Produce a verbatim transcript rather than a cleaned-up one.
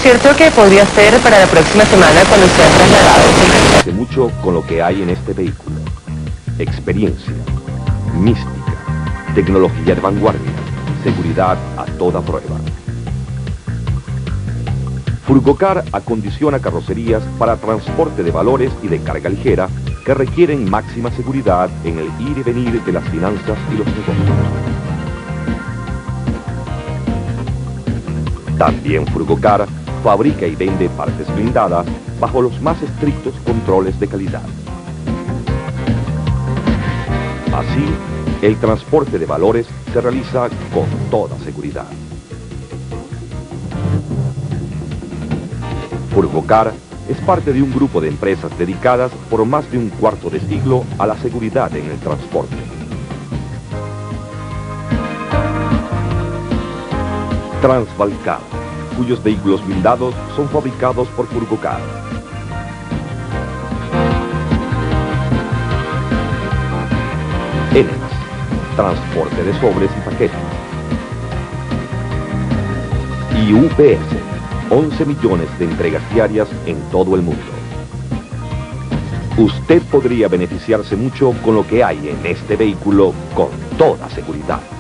cierto que podría ser para la próxima semana cuando sean trasladados. Hace mucho con lo que hay en este vehículo. Experiencia, mística, tecnología de vanguardia, seguridad a toda prueba. Furgocar acondiciona carrocerías para transporte de valores y de carga ligera que requieren máxima seguridad en el ir y venir de las finanzas y los negocios. También Furgocar fabrica y vende partes blindadas bajo los más estrictos controles de calidad. Así, el transporte de valores se realiza con toda seguridad. Furgocar es parte de un grupo de empresas dedicadas por más de un cuarto de siglo a la seguridad en el transporte. Transvalcar, cuyos vehículos blindados son fabricados por Furgocar. Enex, transporte de sobres y paquetes. Y U P S, once millones de entregas diarias en todo el mundo. Usted podría beneficiarse mucho con lo que hay en este vehículo con toda seguridad.